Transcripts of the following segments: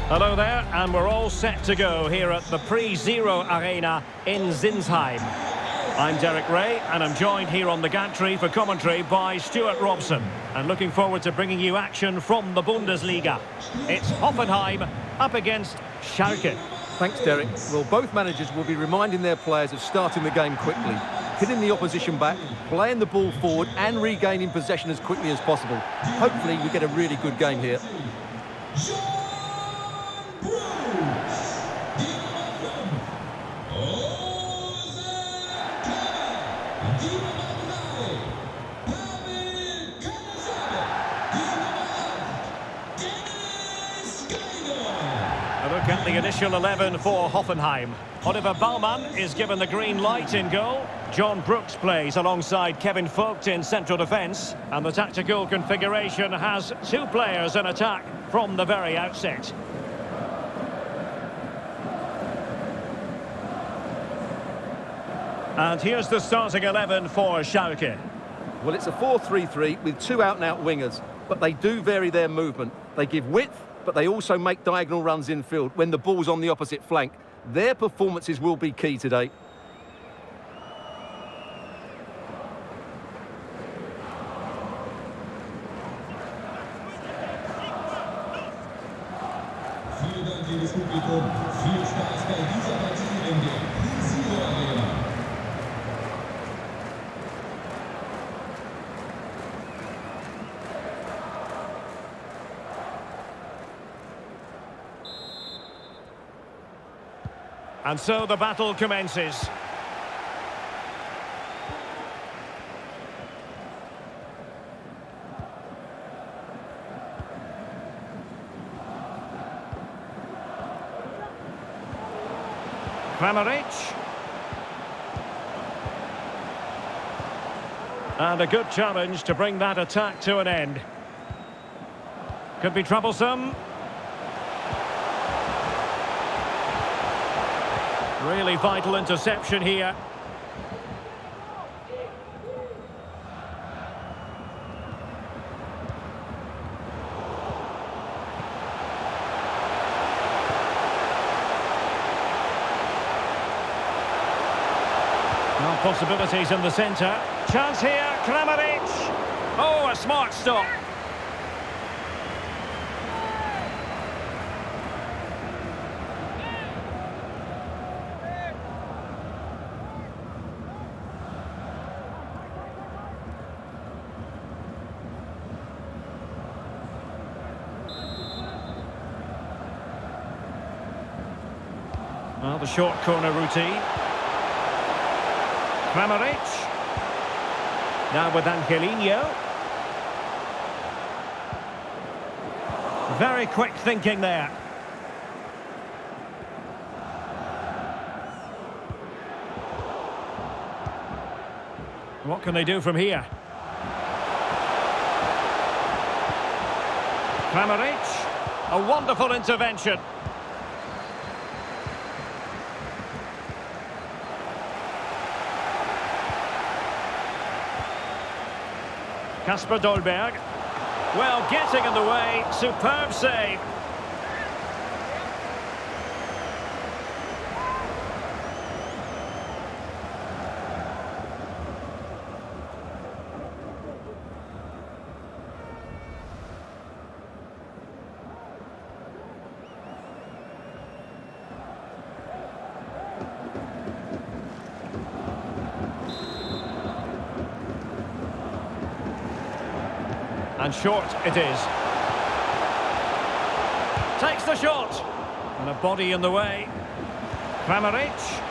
Hello there, and we're all set to go here at the Pre-Zero Arena in Zinsheim. I'm Derek Ray, and I'm joined here on the gantry for commentary by Stuart Robson. And looking forward to bringing you action from the Bundesliga. It's Hoffenheim up against Schalke. Thanks, Derek. Well, both managers will be reminding their players of starting the game quickly, hitting the opposition back, playing the ball forward and regaining possession as quickly as possible. Hopefully we get a really good game here. Look at the initial 11 for Hoffenheim. Oliver Baumann is given the green light in goal. John Brooks plays alongside Kevin Vogt in central defence. And the tactical configuration has two players in attack from the very outset. And here's the starting 11 for Schalke. Well, it's a 4-3-3 with two out-and-out wingers, but they do vary their movement. They give width, but they also make diagonal runs infield when the ball's on the opposite flank. Their performances will be key today. Vielen Dank, liebes Publikum. Viel Spaß bei dieser Partie in der Pre-Zero Arena. And so the battle commences. Kramaric. And a good challenge to bring that attack to an end. Could be troublesome. Really vital interception here. No possibilities in the centre. Chance here, Kramaric. Oh, a smart stop. Well, the short corner routine. Kramaric. Now with Angelino. Very quick thinking there. What can they do from here? Kramaric. A wonderful intervention. Kasper Dolberg. Well, getting in the way. Superb save. And short it is. Takes the shot. And a body in the way. Kramaric.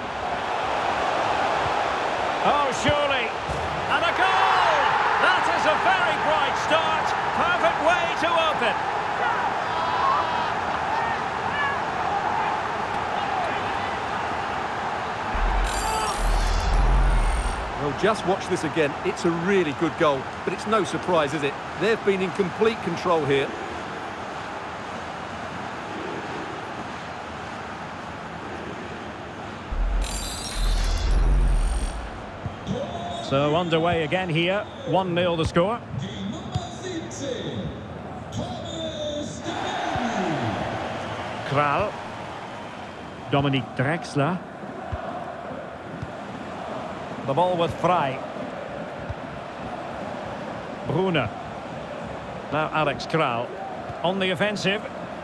Oh, surely. And a goal! That is a very bright start. Perfect way to open. Well, just watch this again. It's a really good goal, but it's no surprise, is it? They've been in complete control here. So underway again here. 1-0 the score. Kral. Dominic Drexler. The ball with Frey. Bruna. Now Alex Kral. On the offensive.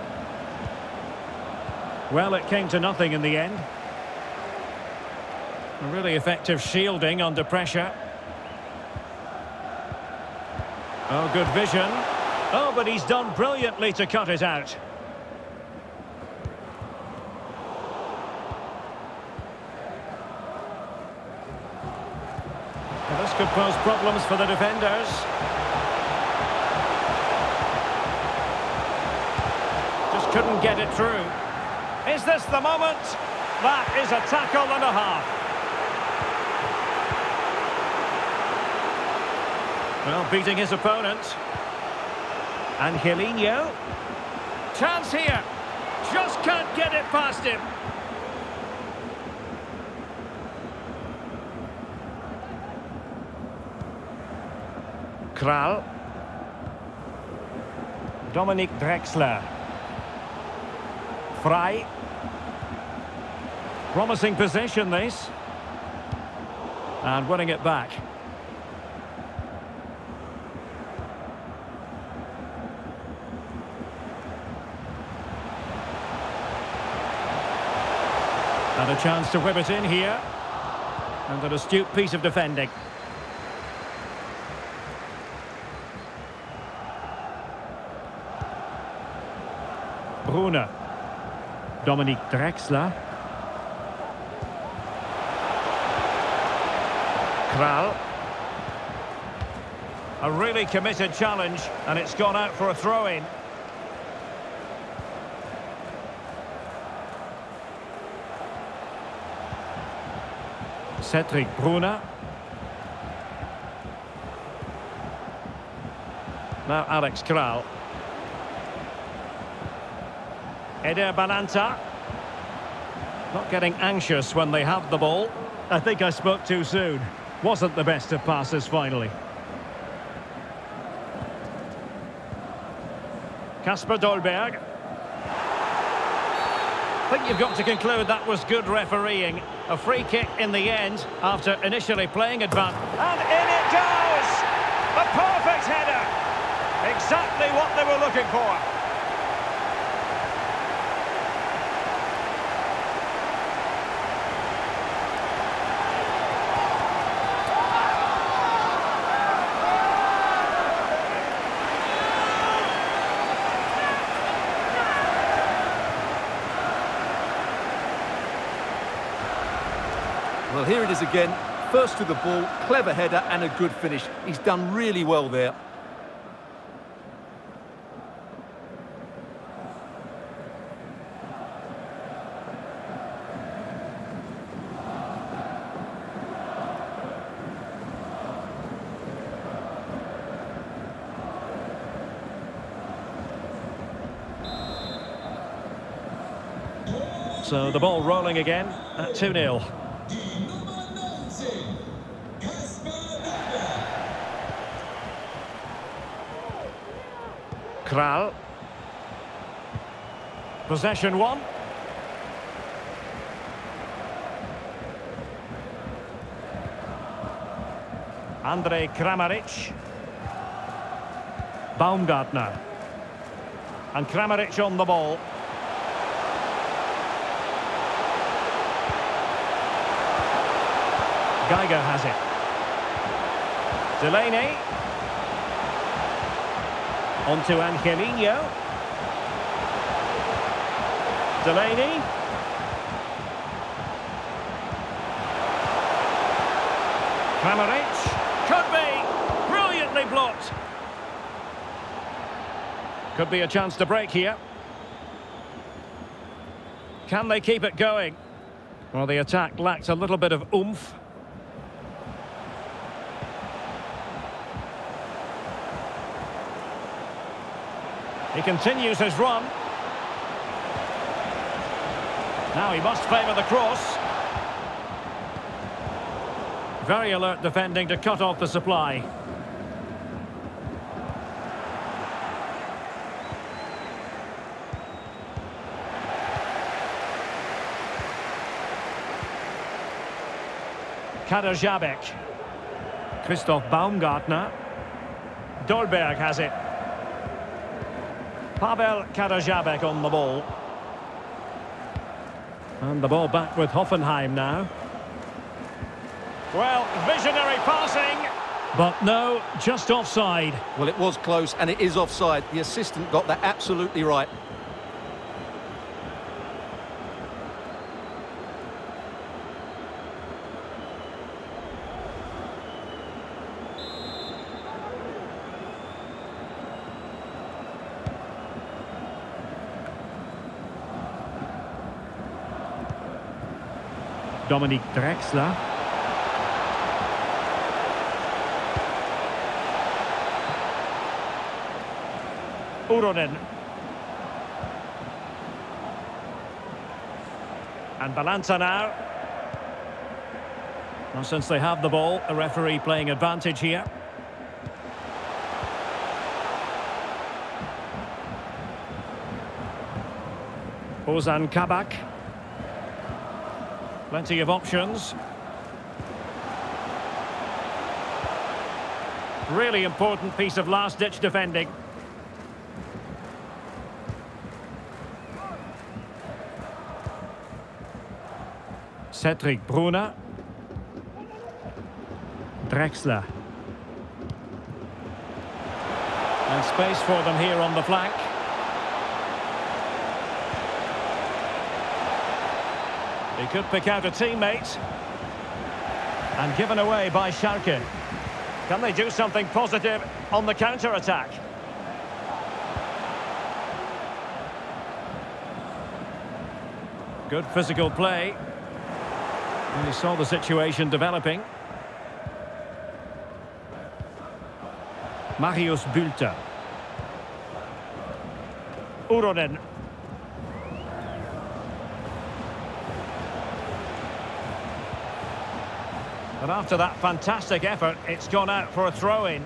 Well, it came to nothing in the end. A really effective shielding under pressure. Oh, good vision. Oh, but he's done brilliantly to cut it out. Well, this could pose problems for the defenders. Just couldn't get it through. Is this the moment? That is a tackle and a half. Well, beating his opponent. Angelino. Chance here. Just can't get it past him. Kral. Dominic Drexler. Frey. Promising possession, this. And winning it back. And a chance to whip it in here. And an astute piece of defending. Bruna. Dominic Drexler. Kral. A really committed challenge, and it's gone out for a throw-in. Cedric Bruna. Now Alex Kral. Eder Bananta. Not getting anxious when they have the ball. I think I spoke too soon. Wasn't the best of passes finally. Kasper Dolberg. I think you've got to conclude that was good refereeing. A free kick in the end after initially playing advance. And in it goes! A perfect header! Exactly what they were looking for. Well, here it is again. First to the ball, clever header and a good finish. He's done really well there. So the ball rolling again at 2-0. Kral. Possession one. Andrej Kramaric. Baumgartner. And Kramaric on the ball. Geiger has it. Delaney. On to Angelino. Delaney. Kramaric. Could be. Brilliantly blocked. Could be a chance to break here. Can they keep it going? Well, the attack lacked a little bit of oomph. He continues his run. Now he must favour the cross. Very alert defending to cut off the supply. Kaderabek. Christoph Baumgartner. Dolberg has it. Pavel Kaderabek on the ball. And the ball back with Hoffenheim now. Well, visionary passing. But no, just offside. Well, it was close, and it is offside. The assistant got that absolutely right. Dominic Drexler. Uronen. And Balanta now. Well, since they have the ball, the referee playing advantage here. Ozan Kabak. Plenty of options. Really important piece of last-ditch defending. Cedric Brunner. Drexler. And space for them here on the flank. He could pick out a teammate. And given away by Schalke. Can they do something positive on the counter-attack? Good physical play. And he saw the situation developing. Marius Bülter. Uronen. But after that fantastic effort, it's gone out for a throw-in.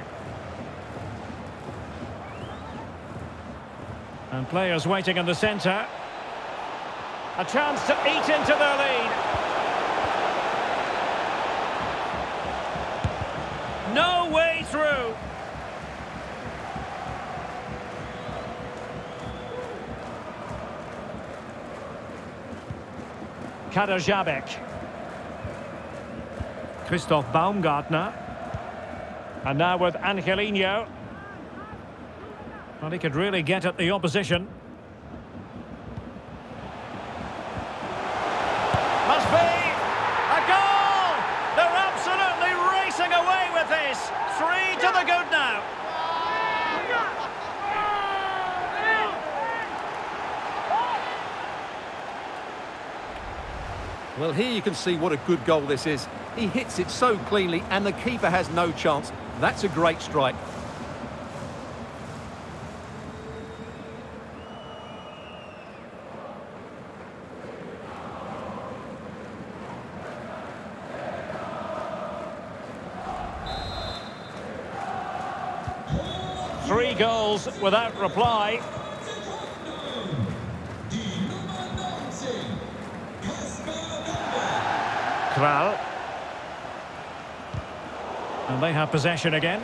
And players waiting in the centre. A chance to eat into their lead. No way through. Kaderabek. Christoph Baumgartner. And now with Angelino. Well, he could really get at the opposition. Must be a goal! They're absolutely racing away with this. 3 to the good now. Well, here you can see what a good goal this is. He hits it so cleanly and the keeper has no chance. That's a great strike. Three goals without reply. Kral. And they have possession again.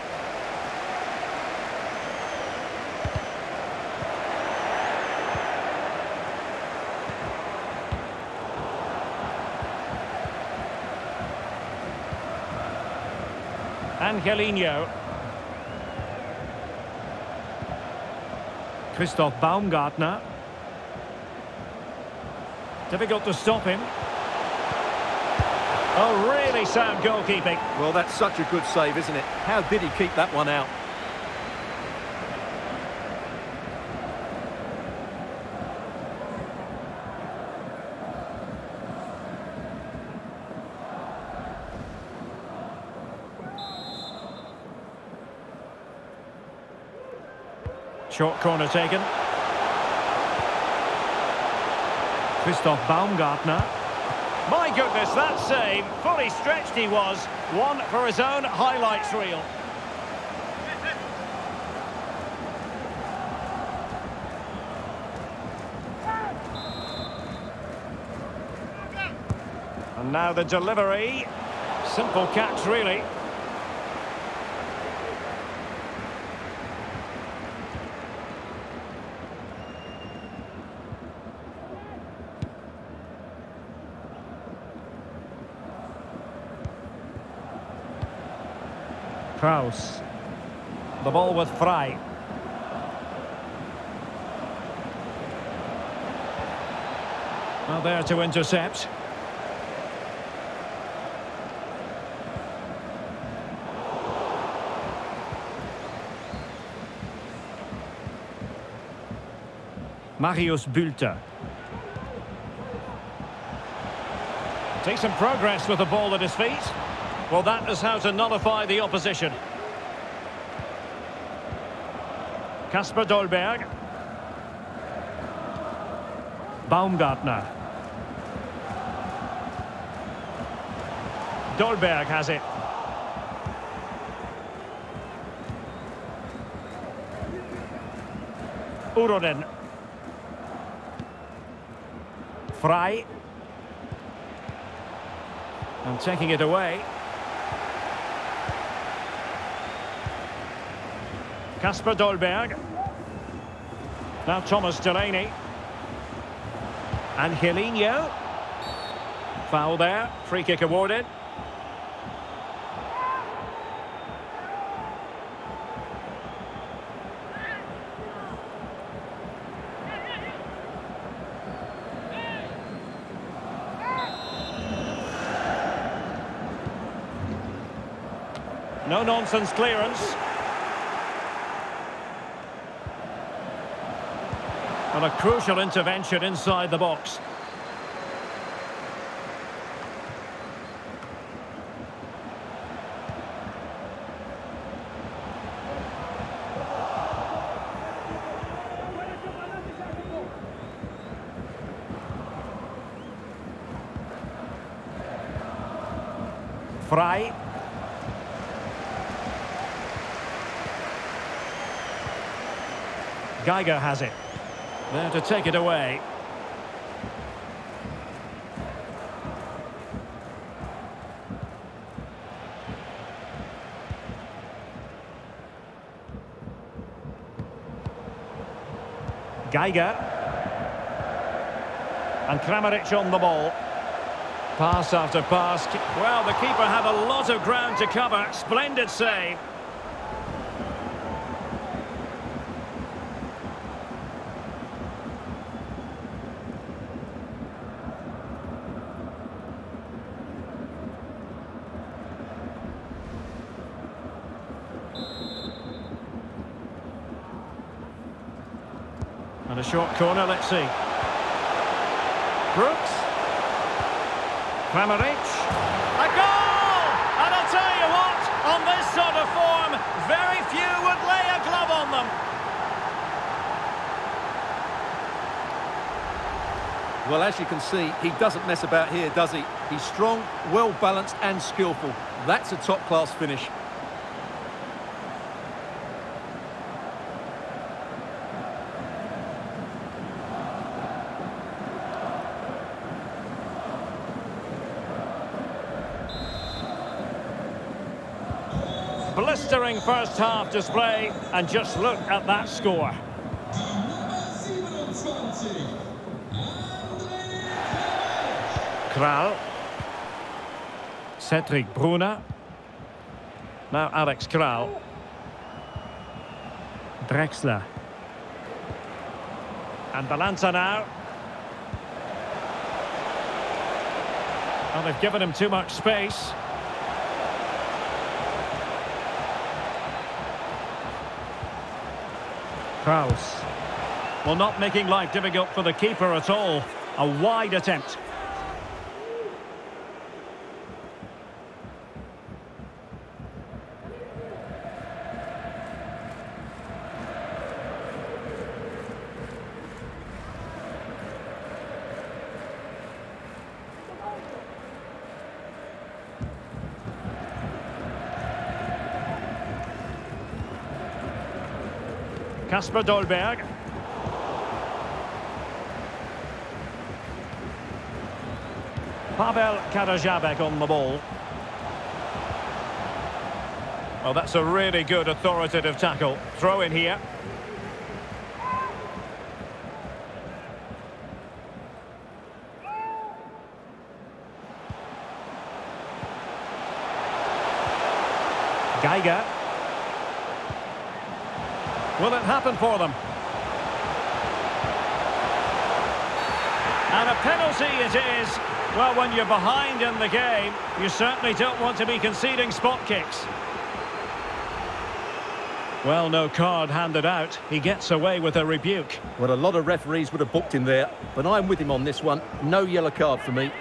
Angelino. Christoph Baumgartner. Difficult to stop him. Oh, really sound goalkeeping. Well, that's such a good save, isn't it? How did he keep that one out? Short corner taken. Christoph Baumgartner. My goodness, that save. Fully stretched he was. One for his own highlights reel. And now the delivery. Simple catch, really. Kraus. The ball with Frey. Well, there to intercept. Marius Bülter. Decent progress with the ball at his feet. Well, that is how to nullify the opposition. Kasper Dolberg. Baumgartner. Dolberg has it. Uronen. Frey. And taking it away. Kasper Dolberg. Now Thomas Delaney. Angelino. Foul there. Free kick awarded. No-nonsense clearance. And a crucial intervention inside the box. Frey. Geiger has it. There to take it away. Geiger. And Kramaric on the ball. Pass after pass. Well, the keeper had a lot of ground to cover. Splendid save. And a short corner, let's see. Brooks. Kramaric. A goal! And I'll tell you what, on this sort of form, very few would lay a glove on them. Well, as you can see, he doesn't mess about here, does he? He's strong, well-balanced and skillful. That's a top-class finish. Blistering first half display, and just look at that score. Kral. Cedric Bruna. Now Alex Kral. Drexler. And Balanza now. Well, they've given him too much space. Kraus. Well, not making life difficult for the keeper at all. A wide attempt. Kasper Dolberg. Pavel Karajabek on the ball. Well, that's a really good authoritative tackle. Throw in here. Geiger. Will it happen for them? And a penalty it is. Well, when you're behind in the game, you certainly don't want to be conceding spot kicks. Well, no card handed out. He gets away with a rebuke. Well, a lot of referees would have booked him there, but I'm with him on this one. No yellow card for me.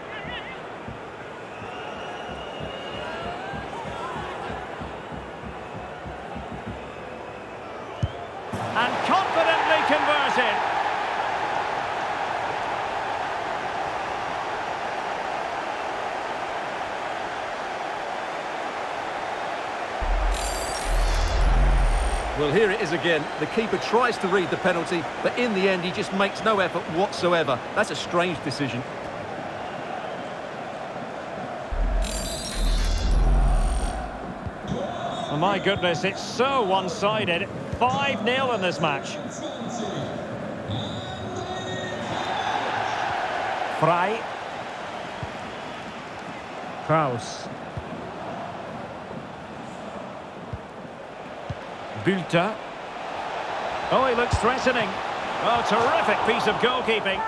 And confidently converted. Well, here it is again. The keeper tries to read the penalty, but in the end, he just makes no effort whatsoever. That's a strange decision. Oh, my goodness, it's so one-sided. 5-0 in this match. Frey. Kraus. Bülter. Oh, he looks threatening. Oh, terrific piece of goalkeeping.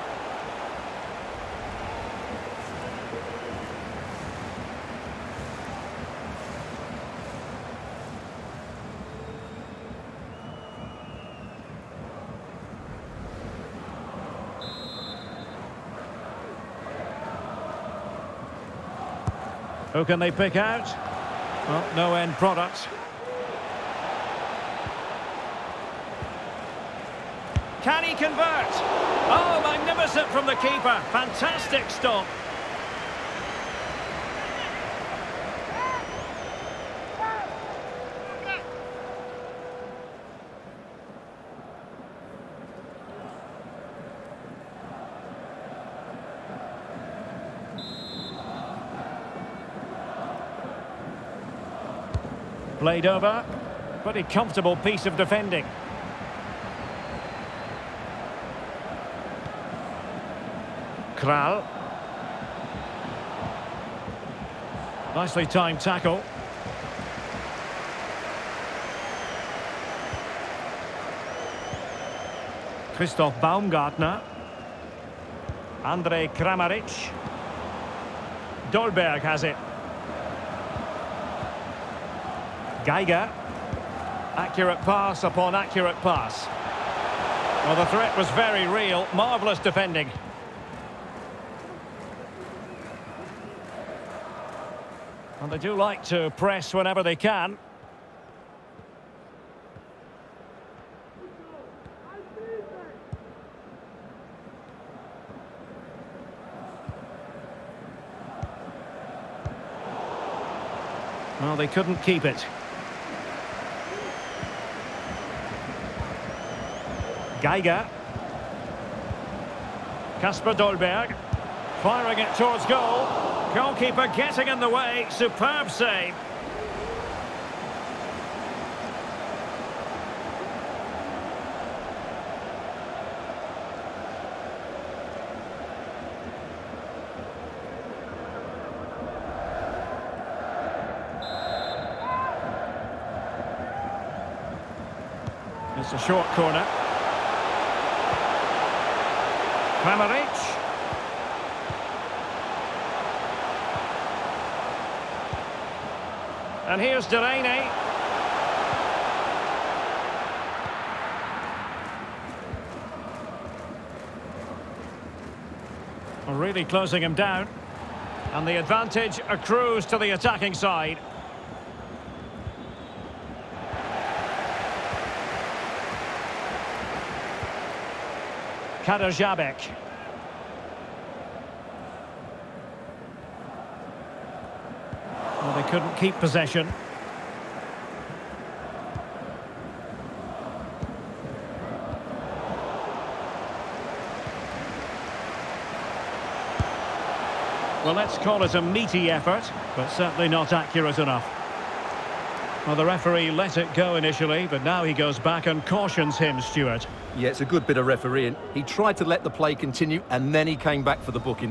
Who can they pick out? Oh, no end product. Can he convert? Oh, magnificent from the keeper. Fantastic stop. Played over. Pretty comfortable piece of defending. Kral. Nicely timed tackle. Christoph Baumgartner. Andrej Kramaric. Dolberg has it. Geiger. Accurate pass upon accurate pass. Well, the threat was very real. Marvellous defending. And they do like to press whenever they can. Well, they couldn't keep it. Geiger. Kasper Dolberg. Firing it towards goal. Goalkeeper getting in the way. Superb save. It's a short corner. Kramaric. And here's Delaney. Really closing him down. And the advantage accrues to the attacking side. Kaderabek. Well, they couldn't keep possession. Well, let's call it a meaty effort, but certainly not accurate enough. Well, the referee let it go initially, but now he goes back and cautions him, Stuart. Yeah, it's a good bit of refereeing. He tried to let the play continue, and then he came back for the booking.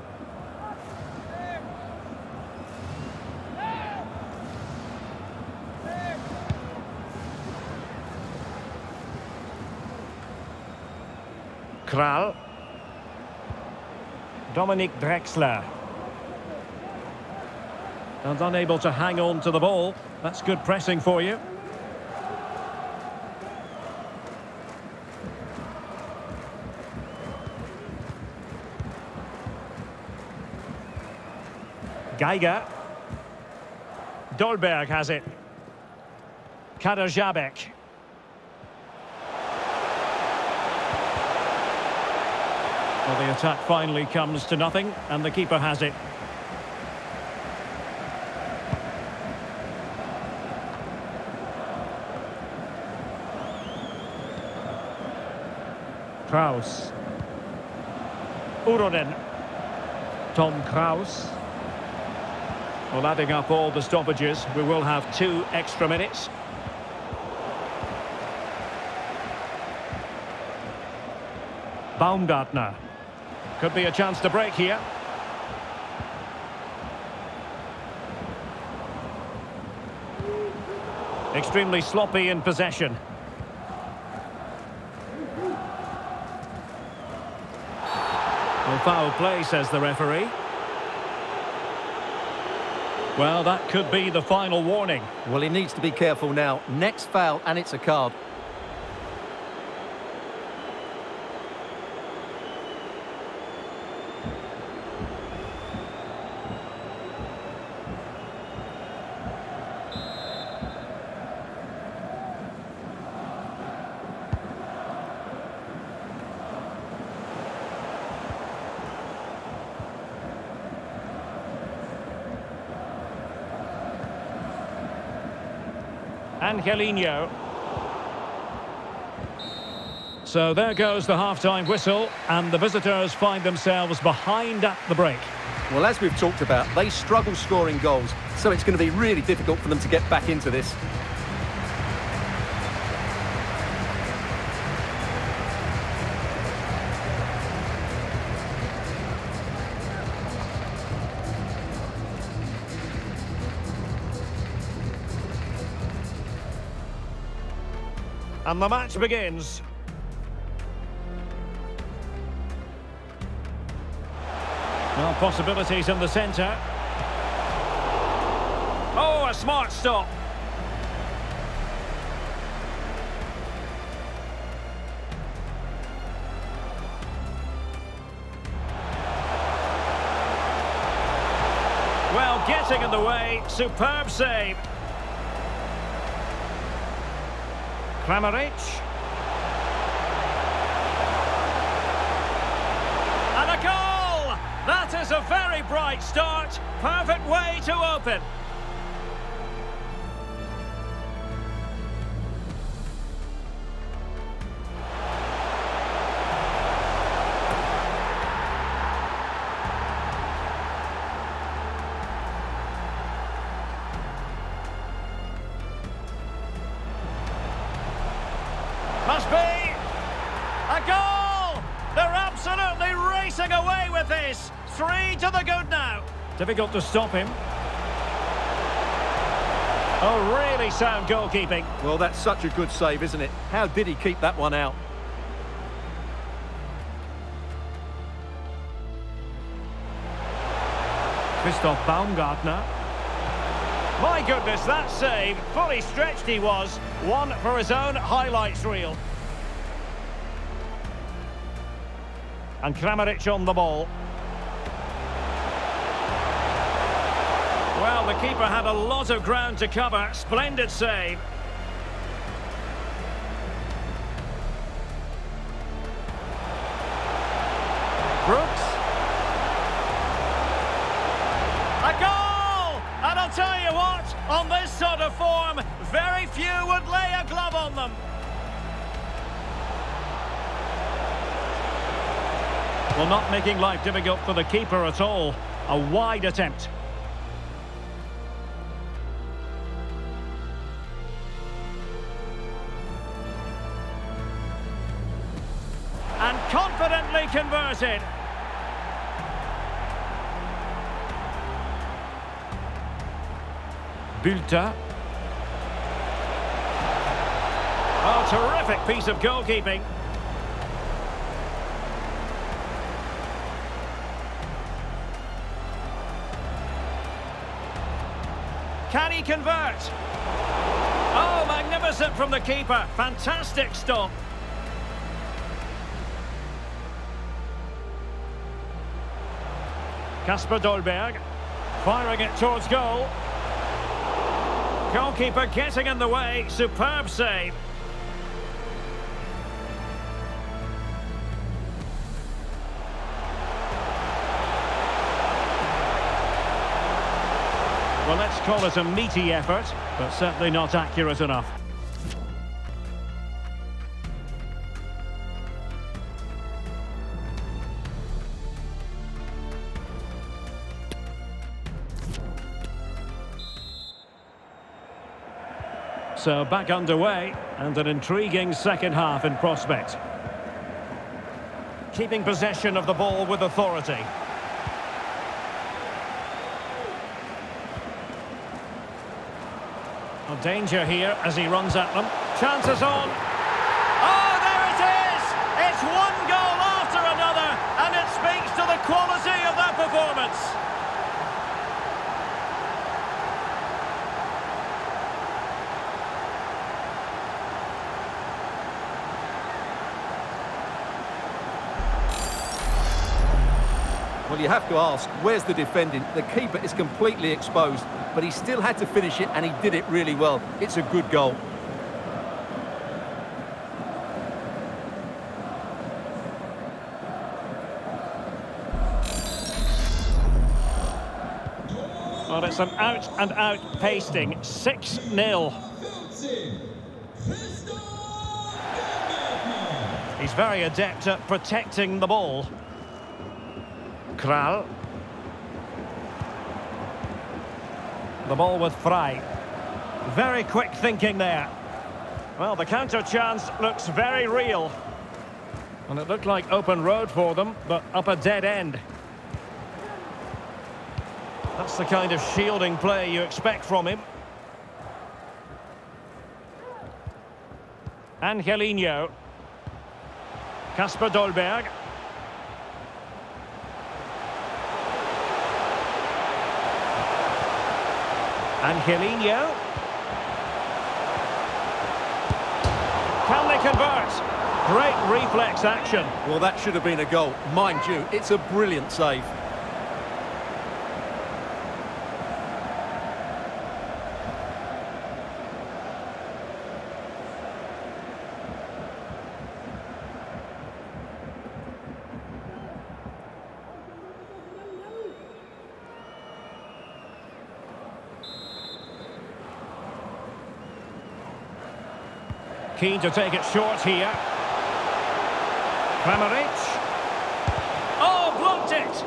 Kral. Dominic Drexler. And unable to hang on to the ball. That's good pressing for you. Geiger. Dolberg has it. Kaderabek. Well, the attack finally comes to nothing, and the keeper has it. Kraus. Uronen. Tom Kraus. Well, adding up all the stoppages, we will have 2 extra minutes. Baumgartner. Could be a chance to break here. Extremely sloppy in possession. Well, foul play, says the referee. Well, that could be the final warning. Well, he needs to be careful now. Next foul, and it's a card. Angelino. So there goes the half-time whistle, and the visitors find themselves behind at the break. Well, as we've talked about, they struggle scoring goals, so it's going to be really difficult for them to get back into this. And the match begins. Well, possibilities in the centre. Oh, a smart stop. Well, getting in the way, superb save. Kramaric. And a goal! That is a very bright start. Perfect way to open. Must be a goal! They're absolutely racing away with this. 3 to the good now. Difficult to stop him. Oh, really sound goalkeeping. Well, that's such a good save, isn't it? How did he keep that one out? Christoph Baumgartner. My goodness, that save. Fully stretched he was. One for his own highlights reel. And Kramaric on the ball. Well, the keeper had a lot of ground to cover. Splendid save. Brooks. A goal! And I'll tell you what, on this sort of form, very few would lay a glove on them. Well, not making life difficult for the keeper at all. A wide attempt. Nearly converted. Bülter. Oh, terrific piece of goalkeeping. Can he convert? Oh, magnificent from the keeper. Fantastic stop. Kasper Dolberg firing it towards goal. Goalkeeper getting in the way. Superb save. Well, let's call it a meaty effort, but certainly not accurate enough. So back underway, and an intriguing second half in prospect. Keeping possession of the ball with authority. A danger here as he runs at them. Chances on. Oh, there it is! It's one goal after another, and it speaks to the quality of that performance. Well, you have to ask, where's the defending? The keeper is completely exposed, but he still had to finish it, and he did it really well. It's a good goal. Well, it's an out-and-out pasting. 6-0. He's very adept at protecting the ball. Kral. The ball with Frey. Very quick thinking there. Well, the counter chance looks very real. And it looked like open road for them, but up a dead end. That's the kind of shielding play you expect from him. Angelino. Kasper Dolberg. Angelino. Can they convert? Great reflex action. Well, that should have been a goal. Mind you, it's a brilliant save. Keen to take it short here. Kramaric. Oh, blocked it!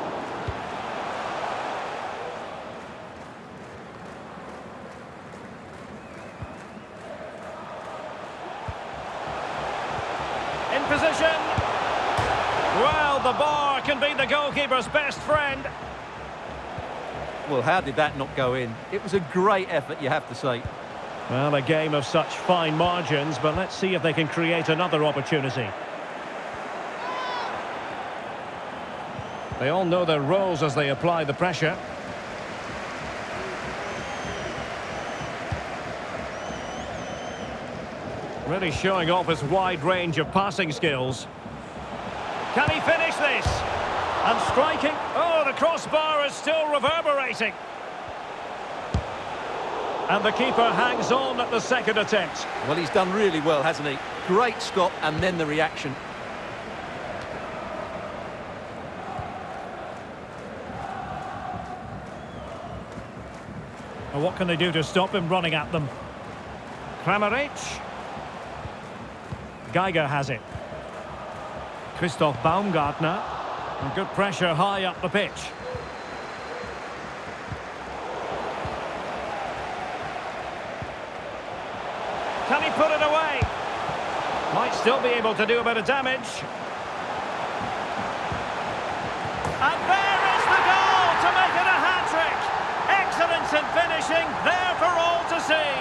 In position. Well, the bar can be the goalkeeper's best friend. Well, how did that not go in? It was a great effort, you have to say. Well, a game of such fine margins, but let's see if they can create another opportunity. They all know their roles as they apply the pressure. Really showing off his wide range of passing skills. Can he finish this? And striking. Oh, the crossbar is still reverberating. And the keeper hangs on at the second attempt. Well, he's done really well, hasn't he? Great stop, and then the reaction. Well, what can they do to stop him running at them? Kramaric. Geiger has it. Christoph Baumgartner. And good pressure high up the pitch. Can he put it away? Might still be able to do a bit of damage. And there is the goal to make it a hat-trick. Excellence in finishing, there for all to see.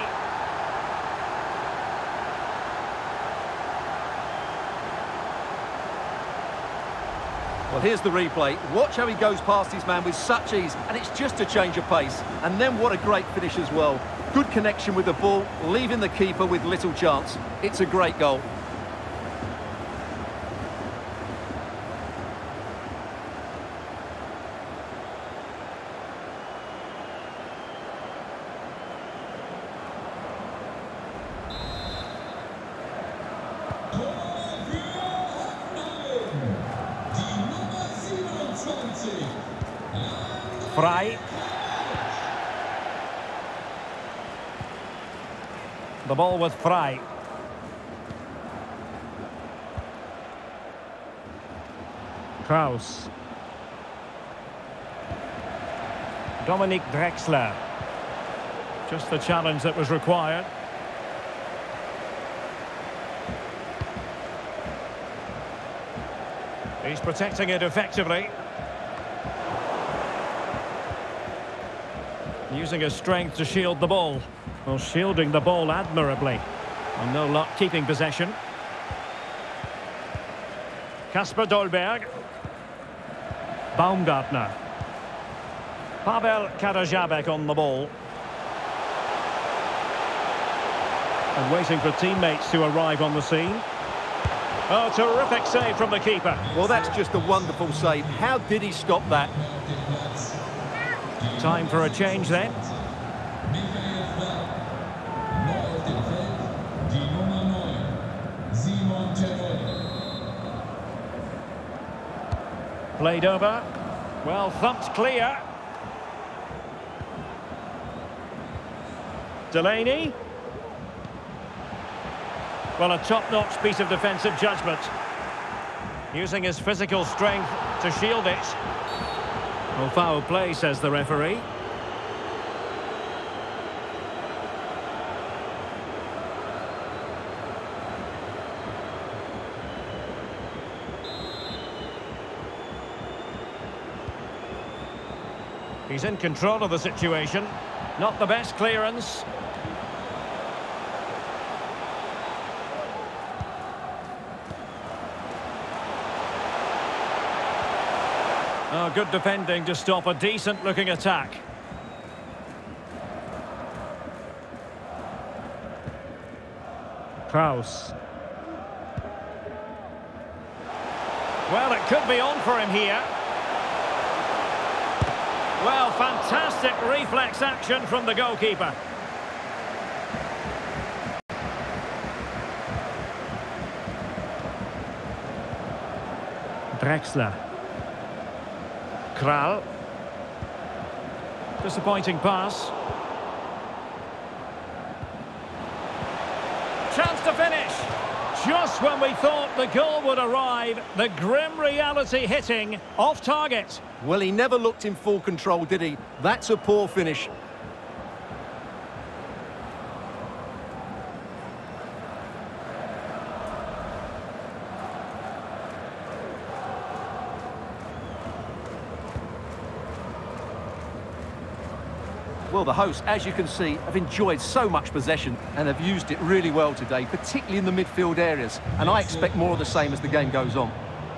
Well, here's the replay. Watch how he goes past his man with such ease, and it's just a change of pace. And then what a great finish as well. Good connection with the ball, leaving the keeper with little chance. It's a great goal. Frey. The ball with Frey. Kraus. Dominic Drexler. Just the challenge that was required. He's protecting it effectively. Using his strength to shield the ball. Well, shielding the ball admirably. And no luck keeping possession. Kasper Dolberg. Baumgartner. Pavel Karajabek on the ball. And waiting for teammates to arrive on the scene. Oh, terrific save from the keeper. Well, that's just a wonderful save. How did he stop that? Time for a change then. Played over. Well, thumped clear. Delaney. Well, a top-notch piece of defensive judgment. Using his physical strength to shield it. Well, foul play, says the referee. He's in control of the situation. Not the best clearance. Oh, good defending to stop a decent-looking attack. Kraus. Well, it could be on for him here. Well, fantastic reflex action from the goalkeeper. Drexler. Kral. Disappointing pass. Chance to finish. Just when we thought the goal would arrive, the grim reality hitting off target. Well, he never looked in full control, did he? That's a poor finish. Well, the hosts, as you can see, have enjoyed so much possession and have used it really well today, particularly in the midfield areas. And I expect more of the same as the game goes on.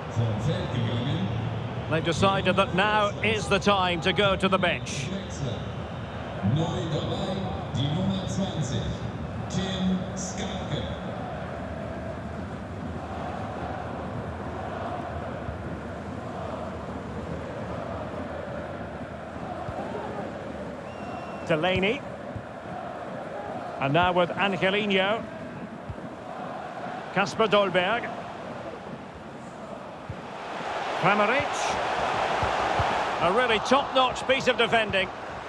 They've decided that now is the time to go to the bench. Delaney. And now with Angelino. Kasper Dolberg. Kramaric. A really top-notch piece of defending.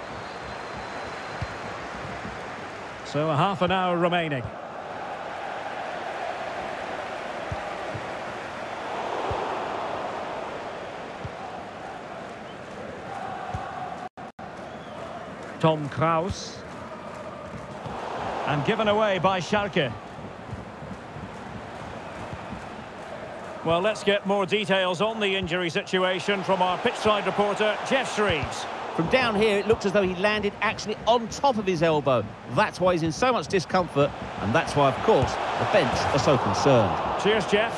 So a half an hour remaining. Tom Kraus. And given away by Schalke. Well, let's get more details on the injury situation from our pitchside reporter, Jeff Shreves. From down here, it looked as though he landed actually on top of his elbow. That's why he's in so much discomfort, and that's why, of course, the bench are so concerned. Cheers, Jeff.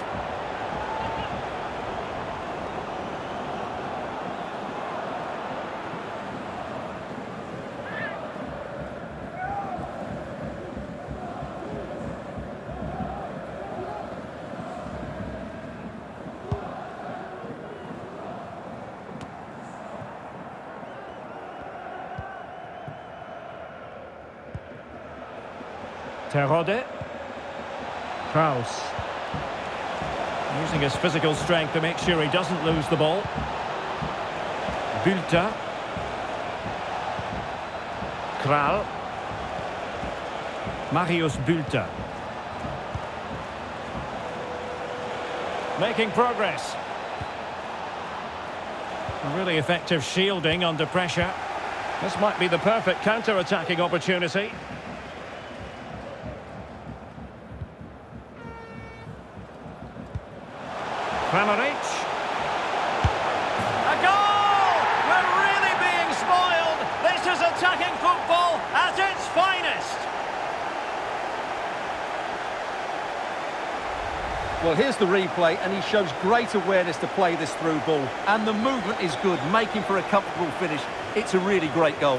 Terodde. Kraus. Using his physical strength to make sure he doesn't lose the ball. Bülter. Kral. Marius Bülter. Making progress. Really effective shielding under pressure. This might be the perfect counter-attacking opportunity. Kramaric. A goal! We're really being spoiled. This is attacking football at its finest. Well, here's the replay, and he shows great awareness to play this through ball. And the movement is good, making for a comfortable finish. It's a really great goal.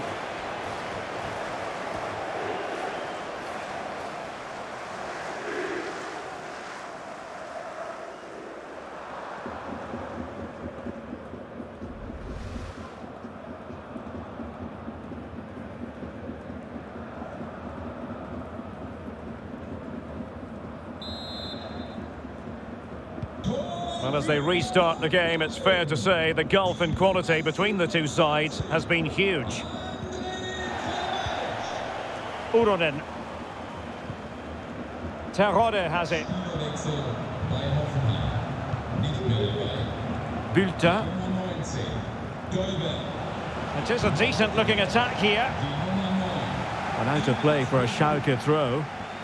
Well, as they restart the game, it's fair to say the gulf in quality between the two sides has been huge. Uronen. Terodde has it. Bülter. It is a decent-looking attack here. And out of play for a Schalke throw.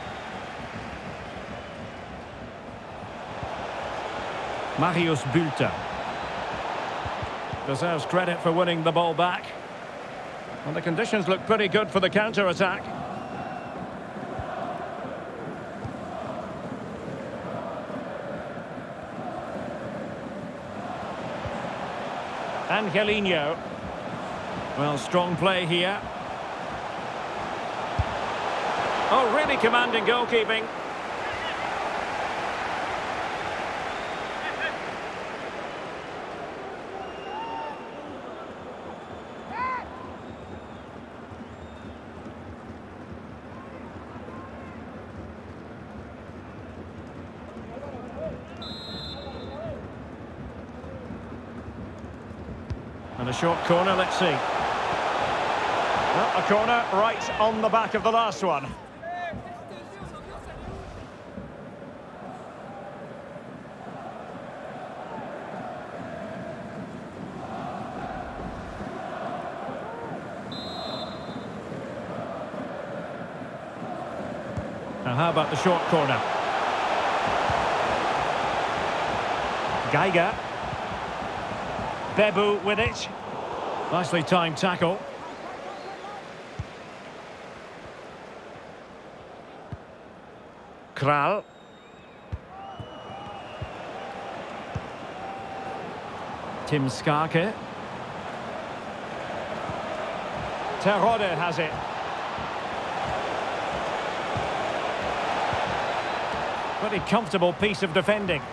Marius Bülter deserves credit for winning the ball back. And the conditions look pretty good for the counter-attack. Angelino. Well, strong play here. Oh, really commanding goalkeeping. And a short corner, let's see. Well, a corner right on the back of the last one. Now how about the short corner? Geiger. Bebu with it. Nicely timed tackle. Kral. Tim Skarke. Terodde has it. Pretty comfortable piece of defending.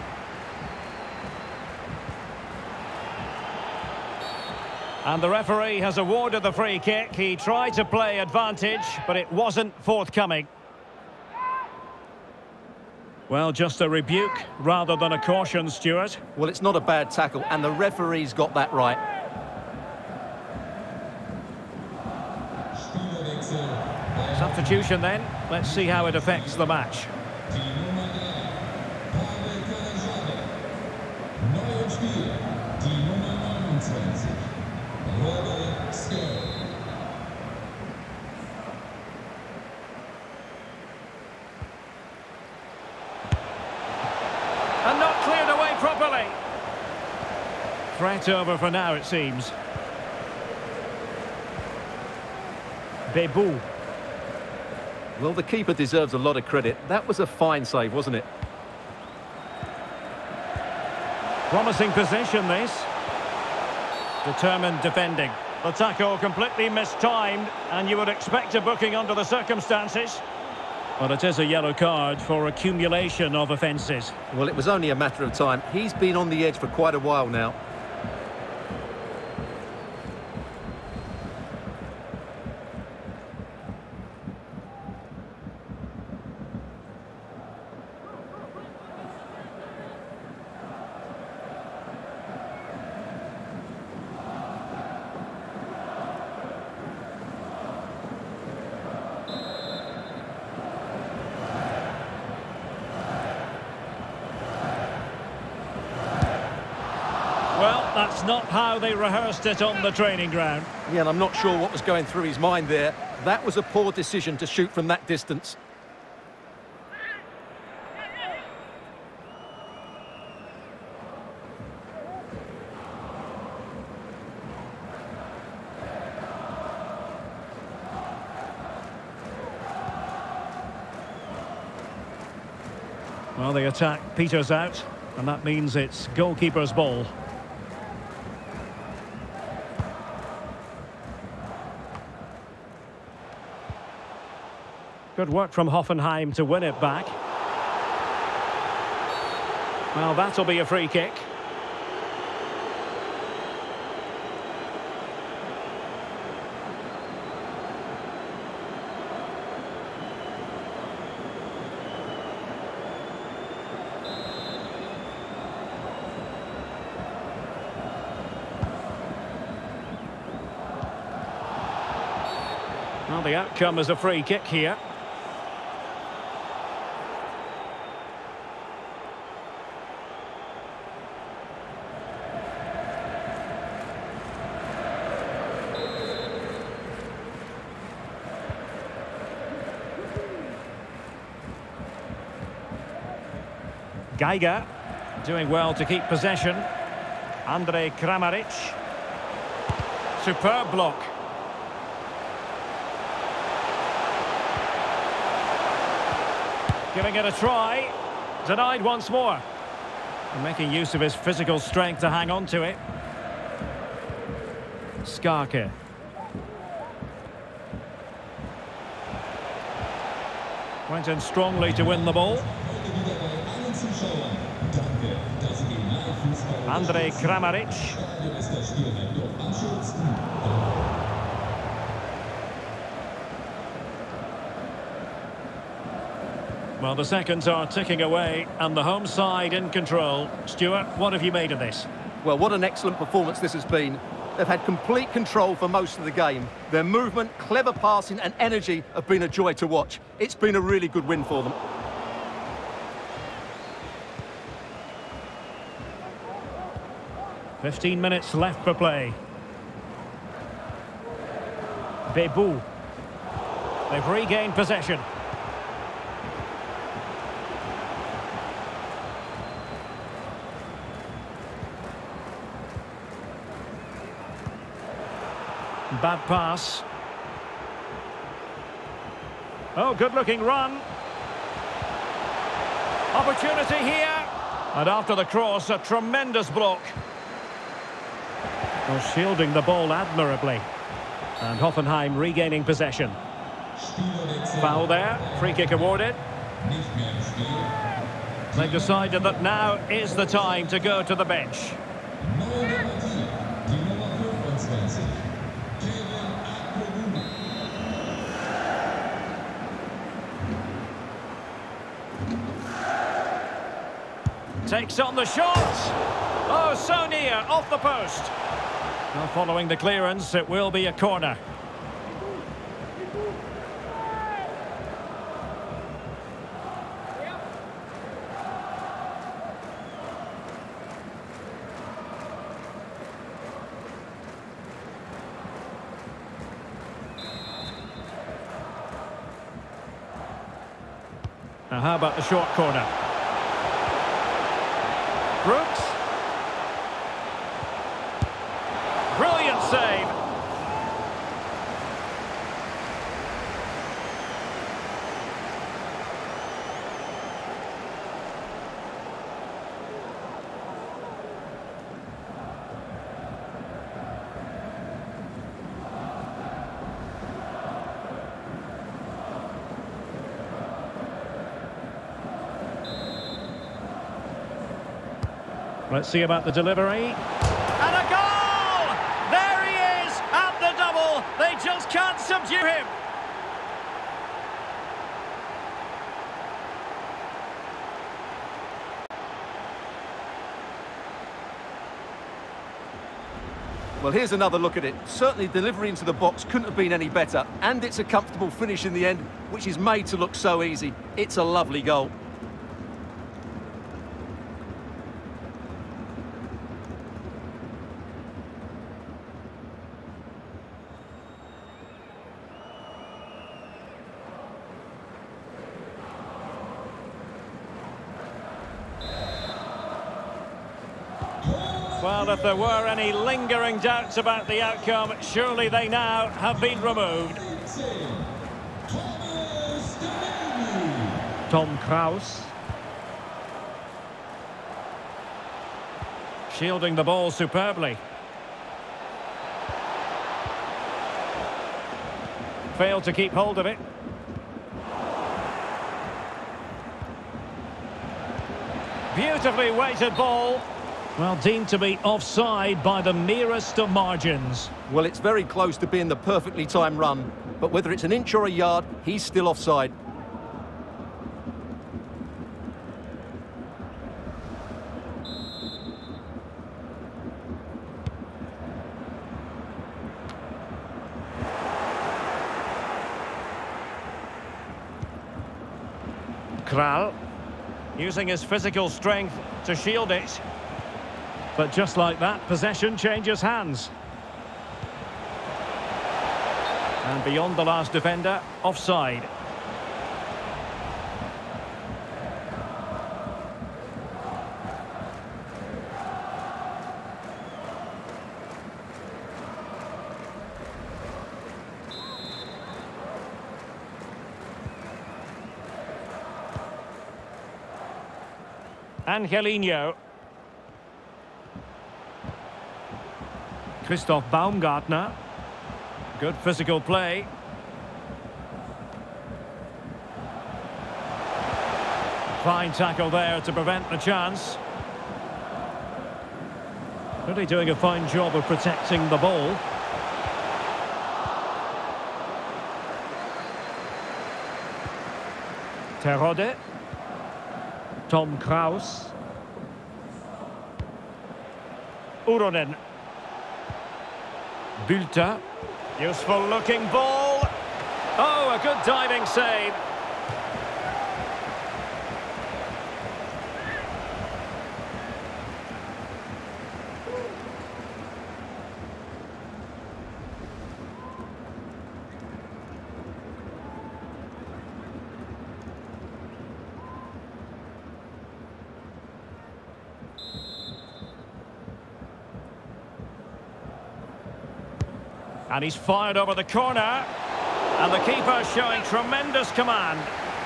And the referee has awarded the free kick. He tried to play advantage, but it wasn't forthcoming. Well, just a rebuke rather than a caution, Stuart. Well, it's not a bad tackle, and the referee's got that right. Substitution then. Let's see how it affects the match. And not cleared Threat over for now, it seems. Bebou. Well, the keeper deserves a lot of credit. That was a fine save, wasn't it? Promising position, this. Determined defending. The tackle completely mistimed, and you would expect a booking under the circumstances. But it is a yellow card for accumulation of offences. Well, it was only a matter of time. He's been on the edge for quite a while now. Well, that's not how they rehearsed it on the training ground. Yeah, and I'm not sure what was going through his mind there. That was a poor decision to shoot from that distance. Well, the attack peters out, and that means it's goalkeeper's ball. Good work from Hoffenheim to win it back. Well, that'll be a free kick. Well, the outcome is a free kick here. Geiger doing well to keep possession. Andrej Kramaric. Superb block. Giving it a try. Denied once more. And making use of his physical strength to hang on to it. Skarke. Went in strongly to win the ball. Andrej Kramaric. Well, the seconds are ticking away and the home side in control. Stuart, what have you made of this? Well, what an excellent performance this has been. They've had complete control for most of the game. Their movement, clever passing and energy have been a joy to watch. It's been a really good win for them. "15 minutes left for play. Bebou. They've regained possession. Bad pass. Oh, good-looking run. Opportunity here. And after the cross, a tremendous block. Well, shielding the ball admirably. And Hoffenheim regaining possession. Foul there. Free kick awarded. They've decided that now is the time to go to the bench. Takes on the shot. Oh, so near, off the post. Now following the clearance, it will be a corner. Now how about the short corner? Brooks. Let's see about the delivery. And a goal! There he is at the double. They just can't subdue him. Well, here's another look at it. Certainly delivery into the box couldn't have been any better. And it's a comfortable finish in the end, which is made to look so easy. It's a lovely goal. Well, if there were any lingering doubts about the outcome, surely they now have been removed. Tom Kraus. Shielding the ball superbly. Failed to keep hold of it. Beautifully weighted ball. Well, deemed to be offside by the merest of margins. Well, it's very close to being the perfectly timed run, but whether it's an inch or a yard, he's still offside. Kral, using his physical strength to shield it. But just like that, possession changes hands. And beyond the last defender, offside. Angelino. Christoph Baumgartner. Good physical play. Fine tackle there to prevent the chance. Really doing a fine job of protecting the ball. Terodde. Tom Kraus. Uronen. Bülter. Useful looking ball. Oh, a good diving save. And he's fired over the corner. And the keeper showing tremendous command.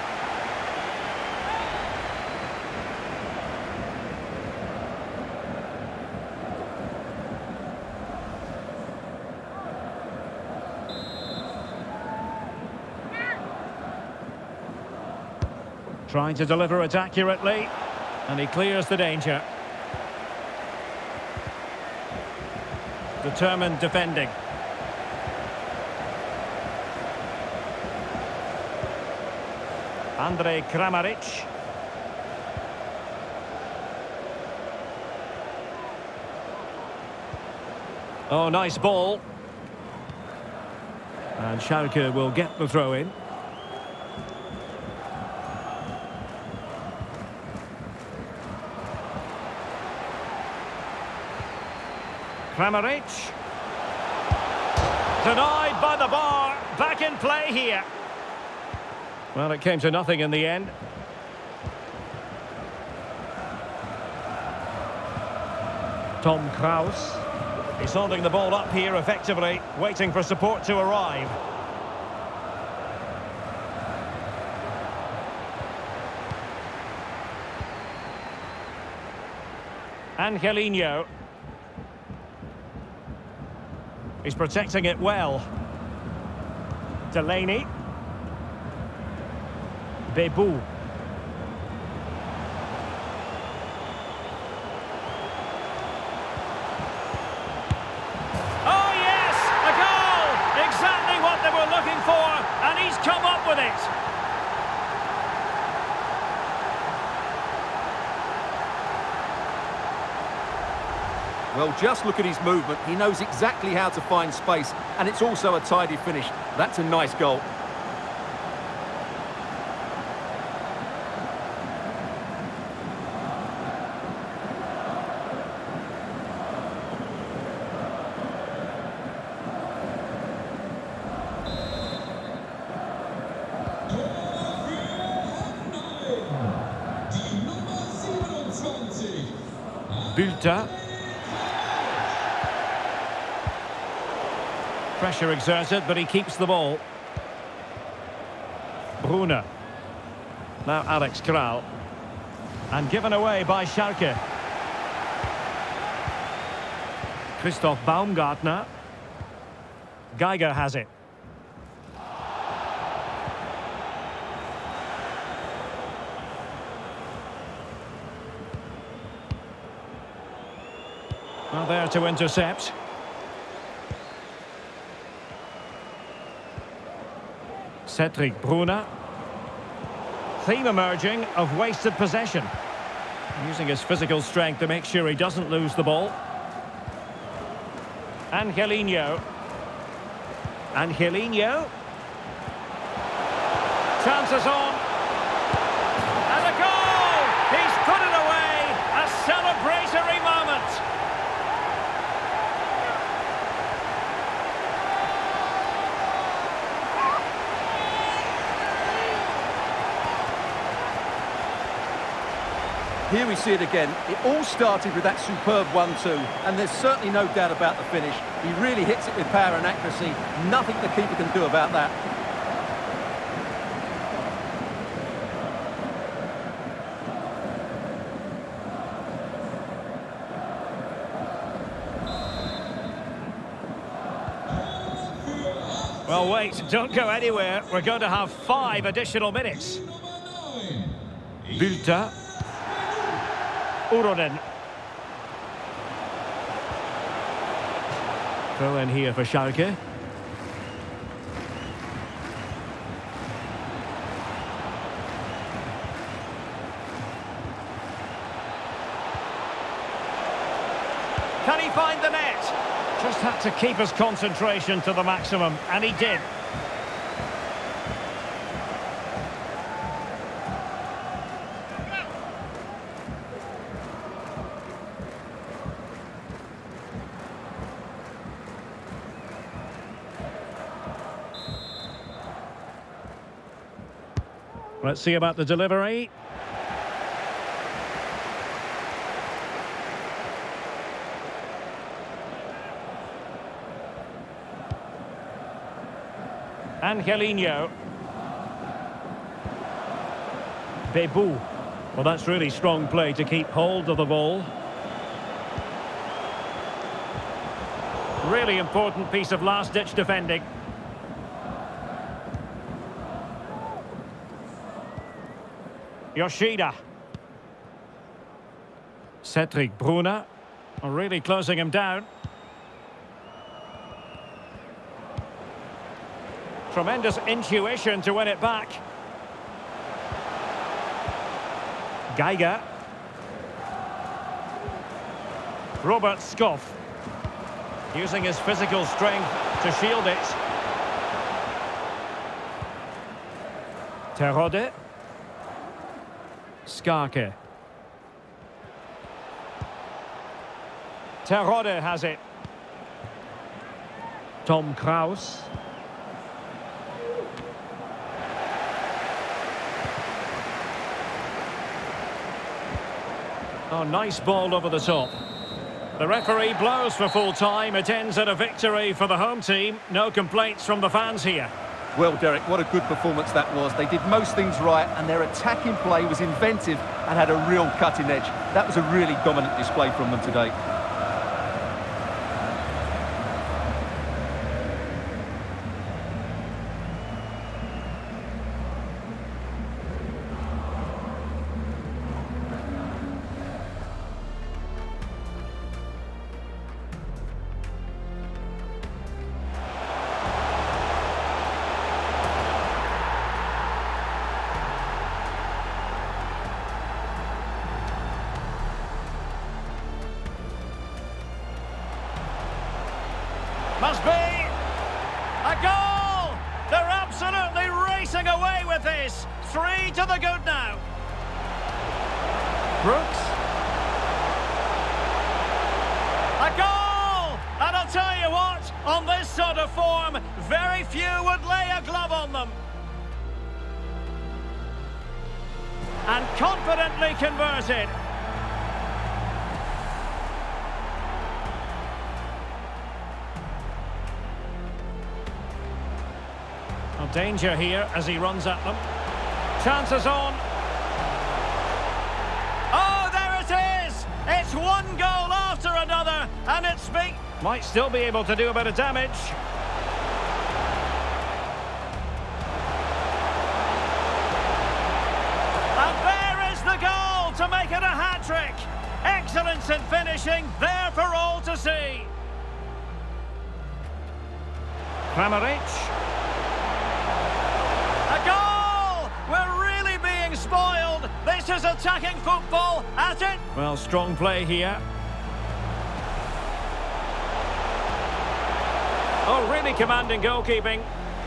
Trying to deliver it accurately. And he clears the danger. Determined defending. Andrej Kramaric. Oh, nice ball. And Schalke will get the throw in. Kramaric. Denied by the bar. Back in play here. Well, it came to nothing in the end. Tom Kraus. He's holding the ball up here effectively, waiting for support to arrive. Angelino. He's protecting it well. Delaney. Bebu. Well, just look at his movement. He knows exactly how to find space, and it's also a tidy finish. That's a nice goal. Bülter. Pressure exerted, but he keeps the ball. Brunner. Now Alex Kral. And given away by Schalke. Christoph Baumgartner. Geiger has it. Well, there to intercept. Cedric Brunner. Theme emerging of wasted possession. Using his physical strength to make sure he doesn't lose the ball. Angelino. Angelino. Chances on. And a goal! He's put it away! A celebratory moment! Here we see it again. It all started with that superb 1-2, and there's certainly no doubt about the finish. He really hits it with power and accuracy. Nothing the keeper can do about that. Well, wait, don't go anywhere. We're going to have 5 additional minutes. Bülter. Uronen. Throw in here for Schalke. Can he find the net? Just had to keep his concentration to the maximum, and he did. Let's see about the delivery. Angelino. Bebu. Well, that's really strong play to keep hold of the ball. Really important piece of last-ditch defending. Yoshida. Cedric Brunner. Really closing him down. Tremendous intuition to win it back. Geiger. Robert Skoff. Using his physical strength to shield it. Terodde. Skarke. Terodde has it. Tom Kraus. Oh, nice ball over the top. The referee blows for full time. It ends at a victory for the home team. No complaints from the fans here. Well, Derek, what a good performance that was. They did most things right, and their attacking play was inventive and had a real cutting edge. That was a really dominant display from them today. with this. 3 to the good now. Brooks. A goal! And I'll tell you what, on this sort of form, very few would lay a glove on them. And confidently converted. Well, danger here as he runs at them. Chances on. Oh, there it is! It's one goal after another, and it's big. Might still be able to do a bit of damage. And there is the goal to make it a hat-trick. Excellence in finishing, there for all to see. Kramaric. A goal! We're really being spoiled. This is attacking football, at it. Well, strong play here. Oh, really commanding goalkeeping.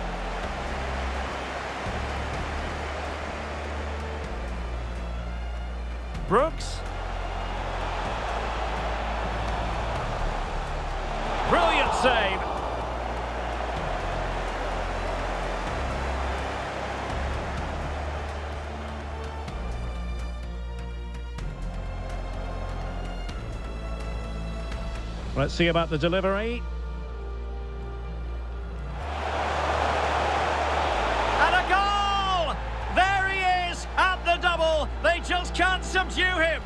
Brooks. Brilliant save. Let's see about the delivery. And a goal! There he is at the double. They just can't subdue him.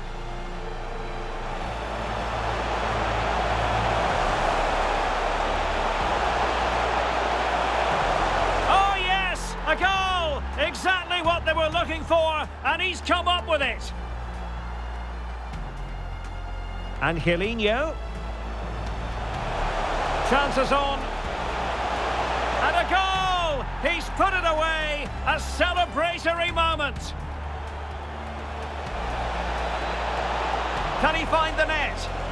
Oh yes, a goal! Exactly what they were looking for, and he's come up with it. Angelino. Chances on. And a goal! He's put it away. A celebratory moment. Can he find the net?